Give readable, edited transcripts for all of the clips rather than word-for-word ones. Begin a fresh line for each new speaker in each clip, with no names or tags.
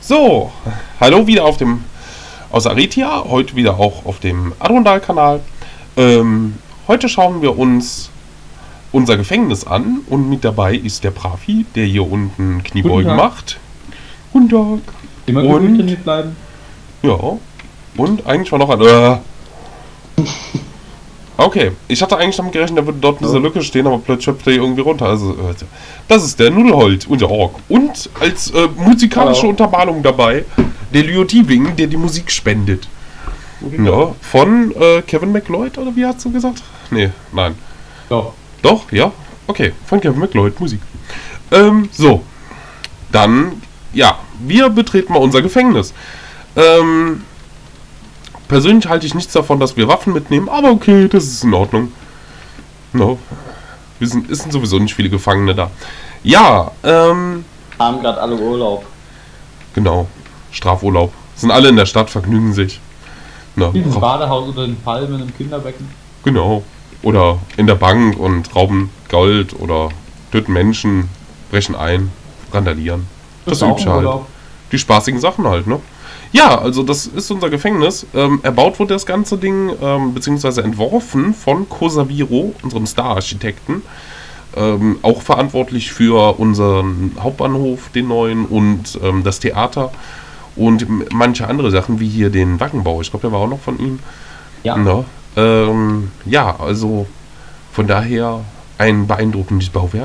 So, hallo wieder auf dem aus Aritia, heute wieder auch auf dem Adrondal-Kanal. Heute schauen wir uns unser Gefängnis an und mit dabei ist der Prafi, der hier unten Kniebeugen macht. Guten Tag.
Immer gut trainiert bleiben.
Ja, und eigentlich war noch ein... Okay, ich hatte eigentlich damit gerechnet, da würde dort diese Lücke stehen, aber plötzlich schöpft er hier irgendwie runter. Also, das ist der Nudelholz, unser Ork. Und als musikalische Untermalung dabei, der Lyotiving, der die Musik spendet. Ja, von Kevin MacLeod, oder wie hast du gesagt? Nee, nein.
Doch.
Doch, ja? Okay, von Kevin MacLeod, Musik. So. Dann, ja, wir betreten mal unser Gefängnis. Persönlich halte ich nichts davon, dass wir Waffen mitnehmen, aber okay, das ist in Ordnung. No. Es sind sowieso nicht viele Gefangene da. Ja,
haben gerade alle Urlaub.
Genau, Strafurlaub. Sind alle in der Stadt, vergnügen sich. No.
Dieses Badehaus unter den Palmen im Kinderbecken.
Genau. Oder in der Bank und rauben Gold oder töten Menschen, brechen ein, randalieren. Das übliche halt. Die spaßigen Sachen halt, ne? Ja, also das ist unser Gefängnis. Erbaut wurde das ganze Ding, beziehungsweise entworfen von Cosaviro, unserem Star-Architekten. Auch verantwortlich für unseren Hauptbahnhof, den neuen, und das Theater und manche andere Sachen, wie hier den Waggonbau. Ich glaube, der war auch noch von ihm.
Ja.
No. Ja, also von daher ein beeindruckendes Bauwerk.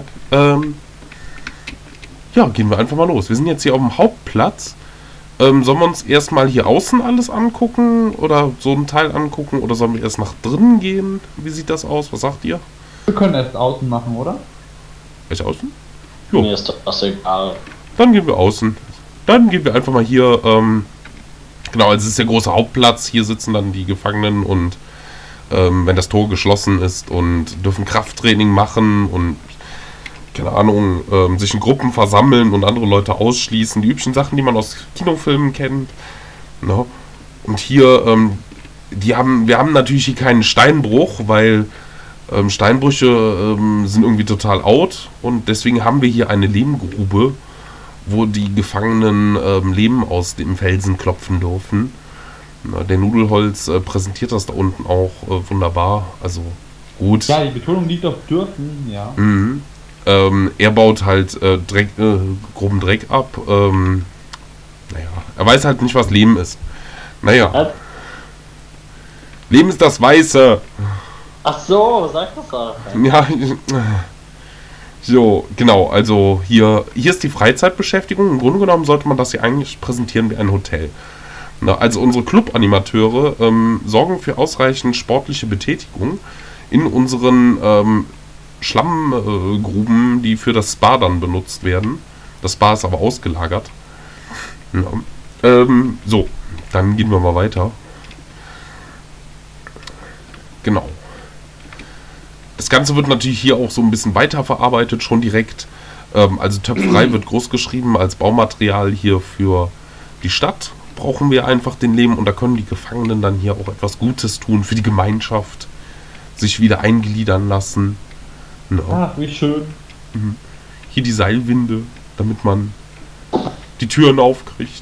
Ja, gehen wir einfach mal los. Wir sind jetzt hier auf dem Hauptplatz. Sollen wir uns erstmal hier außen alles angucken oder so einen Teil angucken oder sollen wir erst nach drinnen gehen? Wie sieht das aus? Was sagt ihr?
Wir können erst außen machen, oder?
Echt außen? Jo.
Mir ist das egal.
Dann gehen wir außen. Dann gehen wir einfach mal hier, genau, also es ist der große Hauptplatz. Hier sitzen dann die Gefangenen und wenn das Tor geschlossen ist und dürfen Krafttraining machen und keine Ahnung, sich in Gruppen versammeln und andere Leute ausschließen. Die üblichen Sachen, die man aus Kinofilmen kennt. No. Und hier, wir haben natürlich hier keinen Steinbruch, weil Steinbrüche sind irgendwie total out. Und deswegen haben wir hier eine Lehmgrube, wo die Gefangenen Lehm aus dem Felsen klopfen dürfen. Na, der Nudelholz präsentiert das da unten auch wunderbar. Also gut.
Ja, die Betonung liegt auf dürfen, ja.
Mhm. Er baut halt groben Dreck ab. Naja, er weiß halt nicht, was Lehm ist. Naja. Lehm ist das Weiße.
Ach so, sag das doch.
Ja, so, genau. Also hier ist die Freizeitbeschäftigung. Im Grunde genommen sollte man das hier eigentlich präsentieren wie ein Hotel. Na, also unsere Club-Animateure sorgen für ausreichend sportliche Betätigung in unseren Schlammgruben, die für das Spa dann benutzt werden. Das Spa ist aber ausgelagert. Ja. So, dann gehen wir mal weiter. Genau. Das Ganze wird natürlich hier auch so ein bisschen weiterverarbeitet, schon direkt. Also Töpferei wird groß geschrieben als Baumaterial hier für die Stadt. Brauchen wir einfach den Lehm und da können die Gefangenen dann hier auch etwas Gutes tun für die Gemeinschaft. Sich wieder eingliedern lassen. No.
Ach, wie schön.
Hier die Seilwinde, damit man die Türen aufkriegt.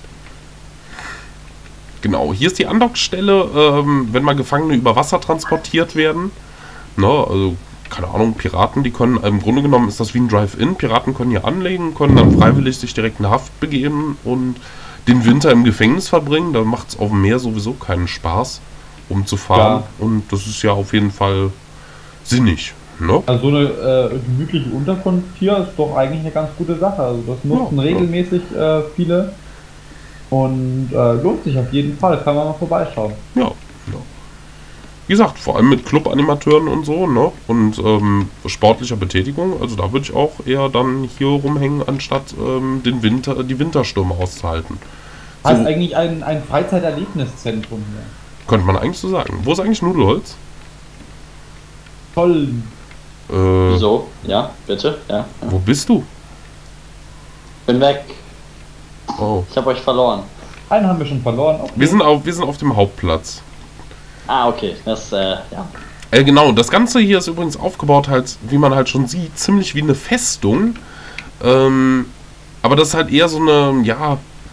Genau, hier ist die Andockstelle, wenn mal Gefangene über Wasser transportiert werden. No, also, keine Ahnung, Piraten, die können, im Grunde genommen ist das wie ein Drive-In. Piraten können hier anlegen, können dann freiwillig sich direkt in Haft begeben und den Winter im Gefängnis verbringen. Da macht es auf dem Meer sowieso keinen Spaß, rumzufahren. Ja. Und das ist ja auf jeden Fall sinnig. No?
Also so eine gemütliche Unterkunft hier ist doch eigentlich eine ganz gute Sache. Also das nutzen regelmäßig viele und lohnt sich auf jeden Fall. Kann man mal vorbeischauen.
Ja. Wie gesagt, vor allem mit Club-Animateuren und so, ne? Und sportlicher Betätigung. Also da würde ich auch eher dann hier rumhängen, anstatt die Winterstürme auszuhalten.
Das ist eigentlich ein Freizeiterlebniszentrum hier.
Könnte man eigentlich so sagen. Wo ist eigentlich Nudelholz?
Toll.
Wieso? Ja, bitte? Ja.
Wo bist du?
Bin weg.
Oh.
Ich habe euch verloren.
Einen haben wir schon verloren. Okay.
Wir sind auf dem Hauptplatz.
Ah, okay. Das, ja.
Genau, das Ganze hier ist übrigens aufgebaut halt, wie man halt schon sieht, ziemlich wie eine Festung. Aber das ist halt eher so eine, ja,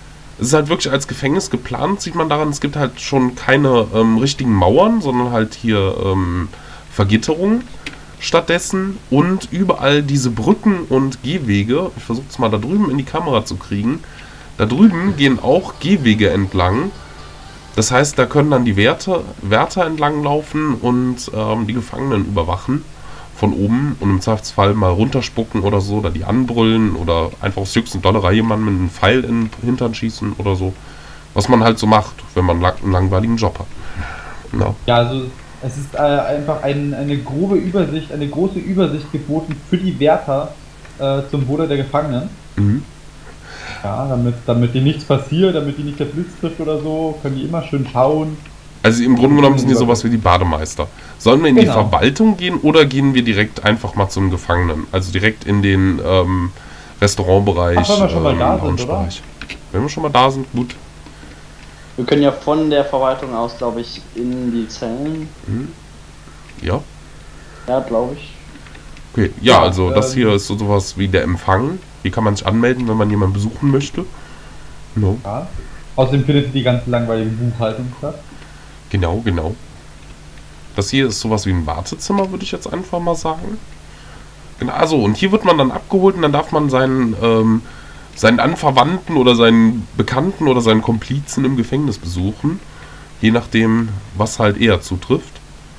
Es ist halt wirklich als Gefängnis geplant, sieht man daran. Es gibt halt schon keine richtigen Mauern, sondern halt hier Vergitterung stattdessen. Und überall diese Brücken und Gehwege. Ich versuche es mal da drüben in die Kamera zu kriegen. Da drüben gehen auch Gehwege entlang. Das heißt, da können dann die Wärter entlang laufen und die Gefangenen überwachen von oben und im Zweifelsfall mal runterspucken oder so, oder die anbrüllen oder einfach aus Jux und Dollerei jemanden mit einem Pfeil in den Hintern schießen oder so. Was man halt so macht, wenn man einen langweiligen Job hat. No.
Ja, also es ist einfach eine große Übersicht geboten für die Wärter zum Wohle der Gefangenen.
Mhm.
Ja, damit denen nichts passiert, damit die nicht der Blitz trifft oder so, können die immer schön schauen.
Also im Grunde genommen sind die sowas wie die Bademeister. Sollen wir in die
Genau.
Verwaltung gehen oder gehen wir direkt einfach mal zum Gefangenen? Also direkt in den Restaurantbereich,
Ach, wenn wir schon mal da sind,
Loungebereich. Wenn wir schon mal da sind, gut.
Wir können ja von der Verwaltung aus, glaube ich, in die Zellen.
Ja.
Ja, glaube ich.
Okay. Ja,
Ja,
also das hier ist so sowas wie der Empfang. Hier kann man sich anmelden, wenn man jemanden besuchen möchte. No.
Ja. Außerdem findet die ganze langweilige Buchhaltung statt.
Genau. Das hier ist sowas wie ein Wartezimmer, würde ich jetzt einfach mal sagen. Genau, also und hier wird man dann abgeholt und dann darf man seinen Anverwandten oder seinen Bekannten oder seinen Komplizen im Gefängnis besuchen. Je nachdem, was halt eher zutrifft.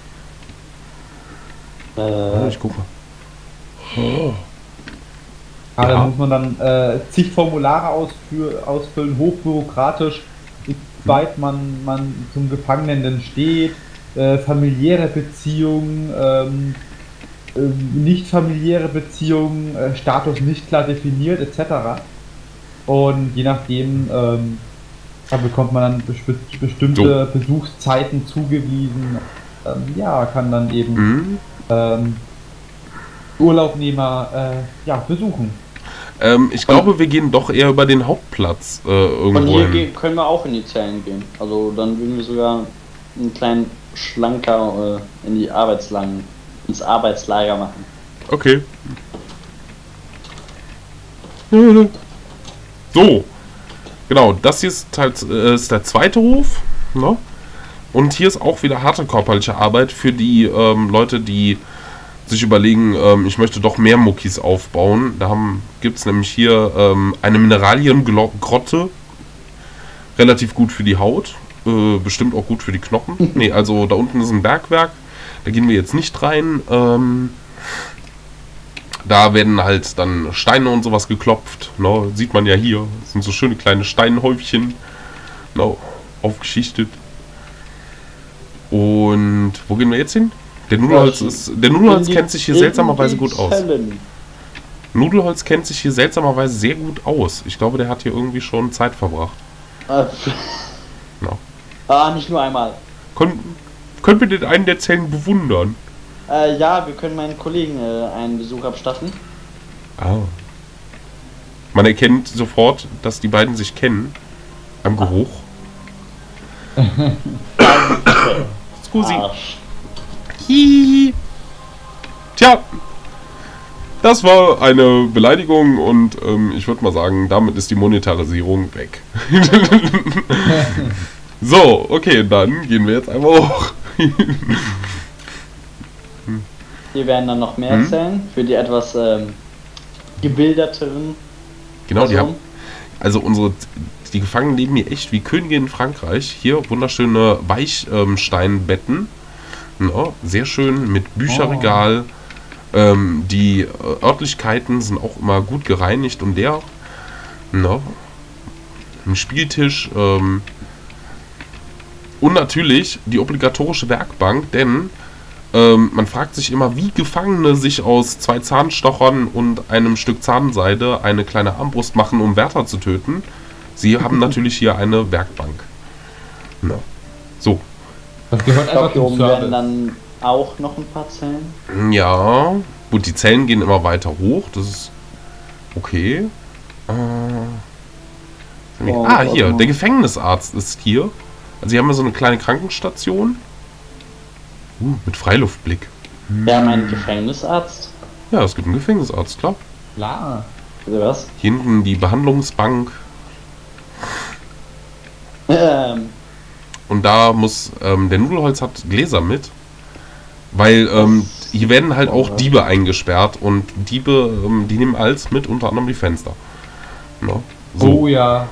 Ich guck mal.
Da
Ja.
muss man dann zig Formulare ausfüllen, hochbürokratisch, wie weit man zum Gefangenen denn steht, familiäre Beziehungen, nicht familiäre Beziehungen, Status nicht klar definiert, etc. Und je nachdem, da bekommt man dann bestimmte Besuchszeiten zugewiesen, kann dann eben Urlaubnehmer besuchen.
Ich glaube, wir gehen doch eher über den Hauptplatz
Von
irgendwo
hier
hin.
können wir auch in die Zellen gehen. Also dann würden wir sogar einen kleinen Schlanker ins Arbeitslager machen.
Okay. So. Genau, das hier ist halt ist der zweite Hof. Ne? Und hier ist auch wieder harte körperliche Arbeit für die Leute, die sich überlegen, ich möchte doch mehr Muckis aufbauen. Da gibt es nämlich hier eine Mineraliengrotte. Relativ gut für die Haut. Bestimmt auch gut für die Knochen. Ne, also da unten ist ein Bergwerk. Da gehen wir jetzt nicht rein. Da werden halt dann Steine und sowas geklopft. No, sieht man ja hier. Das sind so schöne kleine Steinhäufchen. No, aufgeschichtet. Und wo gehen wir jetzt hin? Der Nudelholz kennt sich hier seltsamerweise gut aus. Nudelholz kennt sich hier seltsamerweise sehr gut aus. Ich glaube, der hat hier irgendwie schon Zeit verbracht. No.
Nicht nur einmal.
Können wir den einen der Zellen bewundern?
Ja, wir können meinen Kollegen einen Besuch abstatten.
Ah. Man erkennt sofort, dass die beiden sich kennen. Am Geruch. Scusi.
Arsch.
Hihi. Tja. Das war eine Beleidigung und ich würde mal sagen, damit ist die Monetarisierung weg. So, okay, dann gehen wir jetzt einmal hoch.
Hier werden dann noch mehr Zellen für die etwas gebilderteren.
Genau, die
Personen.
haben. Also die Gefangenen leben hier echt wie Könige in Frankreich. Hier wunderschöne Weichsteinbetten. Ja, sehr schön mit Bücherregal. Die Örtlichkeiten sind auch immer gut gereinigt und leer. Ja. Ein Spieltisch. Und natürlich die obligatorische Werkbank, denn man fragt sich immer, wie Gefangene sich aus 2 Zahnstochern und einem Stück Zahnseide eine kleine Armbrust machen, um Wärter zu töten. Sie haben natürlich hier eine Werkbank. Ja. So.
Das gehört
Ich glaube,
einfach
hier
zum
oben werden
Service.
dann auch noch ein paar Zellen.
Ja. Gut, die Zellen gehen immer weiter hoch. Das ist okay. Hier. Der Gefängnisarzt ist hier. Also hier haben wir so eine kleine Krankenstation. Mit Freiluftblick.
Wir haben einen Gefängnisarzt.
Ja, es gibt einen Gefängnisarzt, klar.
Klar.
Oder was?
Hier hinten die Behandlungsbank. Und da muss, der Nudelholz hat Gläser mit, weil hier werden halt auch Diebe eingesperrt und Diebe, die nehmen alles mit, unter anderem die Fenster. No? So.
Oh ja.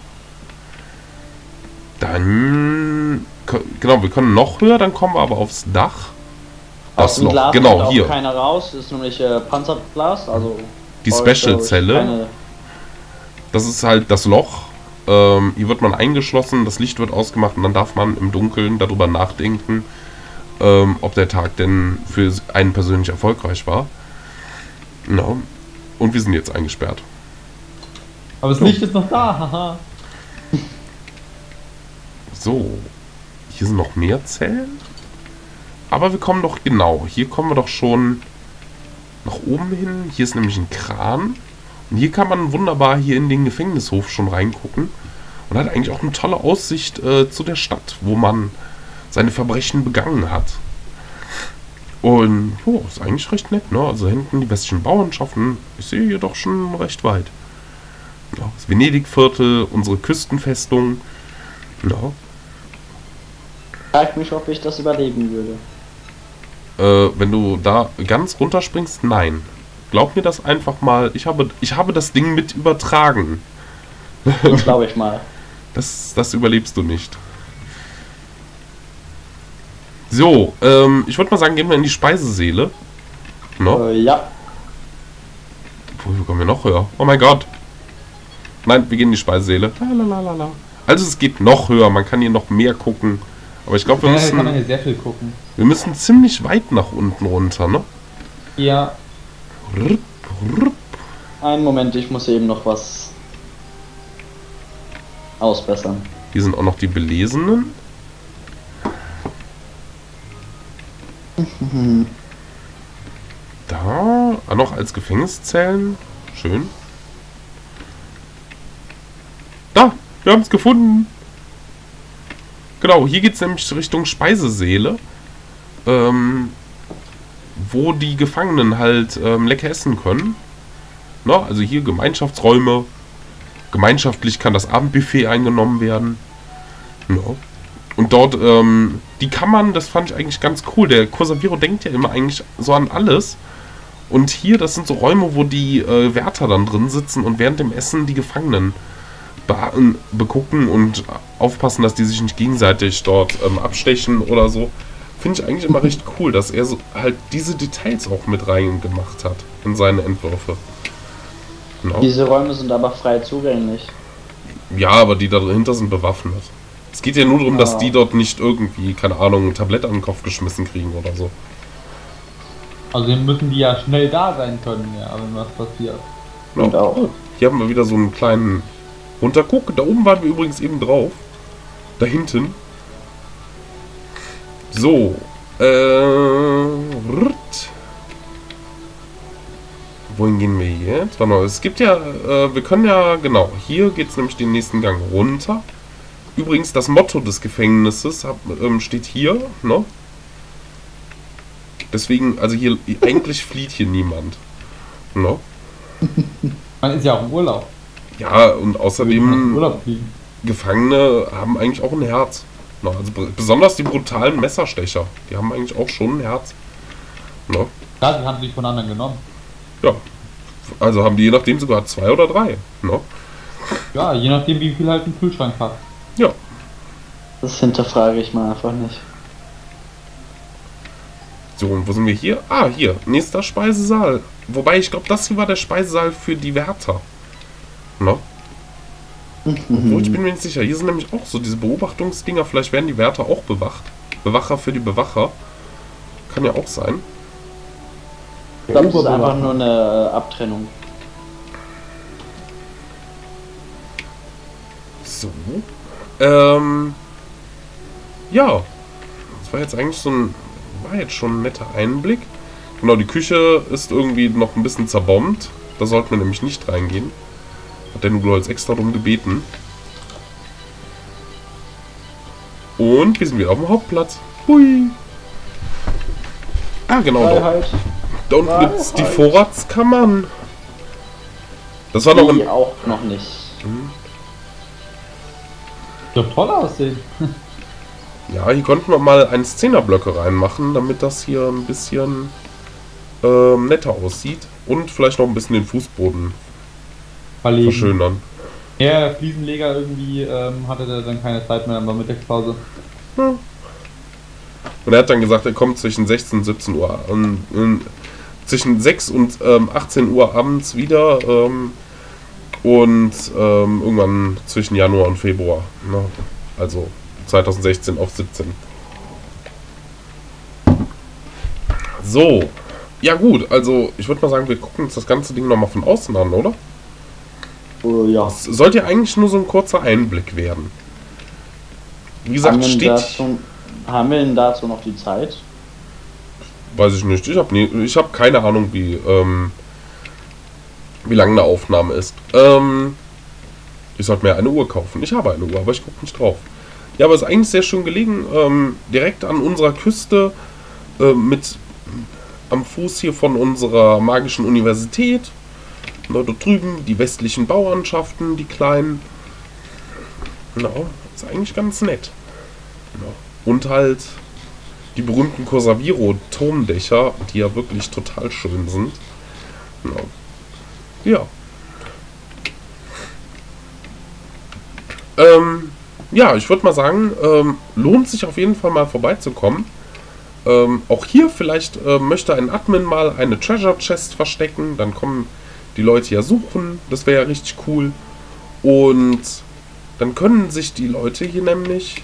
Dann, genau, wir können noch höher, dann kommen wir aber aufs Dach.
Aus dem Glas
genau,
kommt auch
hier.
keiner raus, das ist nämlich Panzerglas, also
Die Special-Zelle. Das ist halt das Loch. Hier wird man eingeschlossen, das Licht wird ausgemacht und dann darf man im Dunkeln darüber nachdenken, ob der Tag denn für einen persönlich erfolgreich war. No. Und wir sind jetzt eingesperrt.
Aber das Licht ist noch da, haha.
So, hier sind noch mehr Zellen. Aber wir kommen doch, genau, hier kommen wir doch schon nach oben hin. Hier ist nämlich ein Kran. Und hier kann man wunderbar hier in den Gefängnishof schon reingucken. Und hat eigentlich auch eine tolle Aussicht zu der Stadt, wo man seine Verbrechen begangen hat. Und, ist eigentlich recht nett, ne? Also hinten die westlichen Bauernschaften, ich sehe hier doch schon recht weit. Ja, das Venedig-Viertel, unsere Küstenfestung. Ja.
Frag mich, ob ich das überleben würde.
Wenn du da ganz runterspringst, nein. Glaub mir das einfach mal. Ich habe das Ding mit übertragen.
Das glaube ich mal.
Das überlebst du nicht. So, ich würde mal sagen, gehen wir in die Speisesäle. No?
Ja.
Wo kommen wir noch höher? Oh mein Gott. Nein, wir gehen in die Speisesäle. Lalalala. Also es geht noch höher, man kann hier noch mehr gucken. Aber ich glaube,
Kann man hier sehr viel gucken.
wir müssen ziemlich weit nach unten runter, ne?
Ja.
Rup, rup.
Einen Moment, ich muss eben noch was ausbessern.
Hier sind auch noch die Belesenen. Da, noch als Gefängniszellen. Schön. Da, wir haben es gefunden. Genau, hier geht es nämlich Richtung Speisesäle. Wo die Gefangenen halt lecker essen können. Na, also hier Gemeinschaftsräume. Gemeinschaftlich kann das Abendbuffet eingenommen werden. Ja. Und dort, die Kammern, das fand ich eigentlich ganz cool. Der Conservero denkt ja immer eigentlich so an alles. Und hier, das sind so Räume, wo die Wärter dann drin sitzen und während dem Essen die Gefangenen begucken und aufpassen, dass die sich nicht gegenseitig dort abstechen oder so. Finde ich eigentlich immer recht cool, dass er so halt diese Details auch mit reingemacht hat in seine Entwürfe. Genau.
Diese Räume sind aber frei zugänglich.
Ja, aber die da dahinter sind bewaffnet. Es geht ja nur darum, dass die dort nicht irgendwie, keine Ahnung, ein Tablett an den Kopf geschmissen kriegen oder so.
Also müssen die ja schnell da sein können, ja, wenn was passiert.
Genau.
Und auch.
Hier haben wir wieder so einen kleinen Runterguck. Da oben waren wir übrigens eben drauf. Da hinten. So. Wohin gehen wir jetzt? Warte mal, es gibt ja, wir können ja, genau, hier geht es nämlich den nächsten Gang runter. Übrigens, das Motto des Gefängnisses steht hier, ne? Deswegen, also hier, eigentlich flieht hier niemand. Ne?
Man ist ja auch im Urlaub.
Ja, und außerdem,
Urlaub fliegen.
Gefangene haben eigentlich auch ein Herz. Ne? Also besonders die brutalen Messerstecher, die haben eigentlich auch schon ein Herz. Ne?
Ja, die haben sich von anderen genommen.
Ja, also haben die je nachdem sogar 2 oder 3. Ne?
Ja, je nachdem wie viel halt ein Kühlschrank hat.
Ja.
Das hinterfrage ich mal einfach nicht.
So, und wo sind wir hier? Ah, hier, nächster Speisesaal. Wobei, ich glaube, das hier war der Speisesaal für die Wärter. Ne? Obwohl, ich bin mir nicht sicher. Hier sind nämlich auch so diese Beobachtungsdinger. Vielleicht werden die Wärter auch bewacht. Bewacher für die Bewacher. Kann ja auch sein.
Ich glaube, das ist einfach nur eine Abtrennung.
So. Ja. Das war jetzt eigentlich so ein... War jetzt schon ein netter Einblick. Genau, die Küche ist irgendwie noch ein bisschen zerbombt. Da sollten wir nämlich nicht reingehen. Hat der Nudelholz extra drum gebeten. Und wir sind wieder auf dem Hauptplatz. Hui. Ah, genau. Da unten gibt es die Vorratskammern. Das war noch
Die auch noch nicht.
Doch toll aussehen.
Ja, hier konnten wir mal 1-10er-Blöcke reinmachen, damit das hier ein bisschen netter aussieht. Und vielleicht noch ein bisschen den Fußboden
Verlegen.
verschönern.
Ja, der Fliesenleger irgendwie hatte der dann keine Zeit mehr, dann war Mittagspause.
Ja. Und er hat dann gesagt, er kommt zwischen 16 und 17 Uhr zwischen 6 und 18 Uhr abends wieder und irgendwann zwischen Januar und Februar. Ne? Also 2016 auf 17. So. Ja gut, also ich würde mal sagen, wir gucken uns das ganze Ding nochmal von außen an, oder?
Ja.
Es sollte ja eigentlich nur so ein kurzer Einblick werden. Wie gesagt,
Haben wir denn dazu noch die Zeit?
Weiß ich nicht. Ich hab keine Ahnung, wie lange eine Aufnahme ist. Ich sollte mir eine Uhr kaufen. Ich habe eine Uhr, aber ich gucke nicht drauf. Ja, aber es ist eigentlich sehr schön gelegen. Direkt an unserer Küste. Mit am Fuß hier von unserer magischen Universität. Na, dort drüben die westlichen Bauernschaften, die kleinen. Genau, ist eigentlich ganz nett. Genau. Und halt die berühmten Corsaviro-Turmdächer, die ja wirklich total schön sind. Genau. Ja. Ja, ich würde mal sagen, lohnt sich auf jeden Fall mal vorbeizukommen. Auch hier vielleicht möchte ein Admin mal eine Treasure Chest verstecken, dann kommen die Leute ja suchen, das wäre ja richtig cool. Und dann können sich die Leute hier nämlich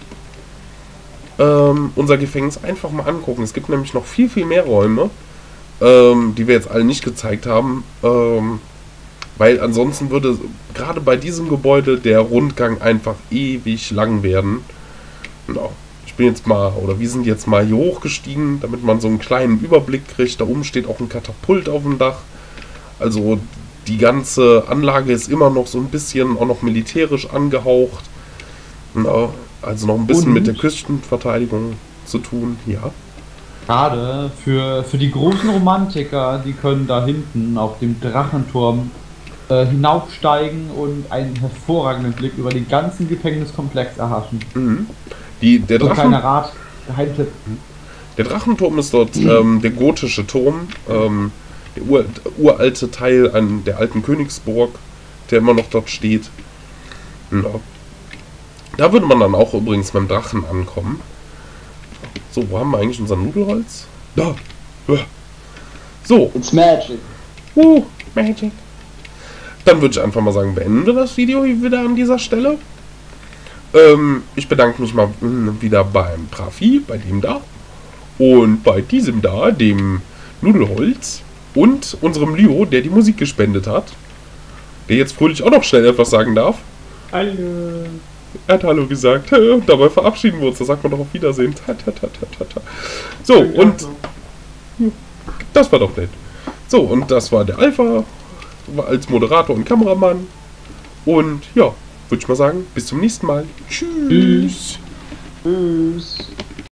unser Gefängnis einfach mal angucken. Es gibt nämlich noch viel, viel mehr Räume, die wir jetzt alle nicht gezeigt haben, weil ansonsten würde gerade bei diesem Gebäude der Rundgang einfach ewig lang werden. Genau. Wir sind jetzt mal hier hochgestiegen, damit man so einen kleinen Überblick kriegt. Da oben steht auch ein Katapult auf dem Dach. Also die ganze Anlage ist immer noch so ein bisschen auch noch militärisch angehaucht. Genau. Also noch ein bisschen mit der Küstenverteidigung zu tun, ja.
Gerade für die großen Romantiker, die können da hinten auf dem Drachenturm hinaufsteigen und einen hervorragenden Blick über den ganzen Gefängniskomplex erhaschen.
Mhm.
So kleiner Rat, Geheimtipp.
Der Drachenturm ist dort der gotische Turm, der uralte Teil der alten Königsburg, der immer noch dort steht. Ja. Da würde man dann auch übrigens beim Drachen ankommen. So, wo haben wir eigentlich unser Nudelholz? Da! So.
It's magic.
Magic. Dann würde ich einfach mal sagen, beenden wir das Video hier wieder an dieser Stelle. Ich bedanke mich mal wieder beim Trafi, bei dem da. Und bei diesem da, dem Nudelholz. Und unserem Leo, der die Musik gespendet hat. Der jetzt fröhlich auch noch schnell etwas sagen darf.
Hallo.
Er hat Hallo gesagt. Und dabei verabschieden wir uns. Da sagt man doch auf Wiedersehen. So, und das war doch nett. So, und das war der Alpha als Moderator und Kameramann. Und ja, würde ich mal sagen, bis zum nächsten Mal. Tschüss.
Tschüss.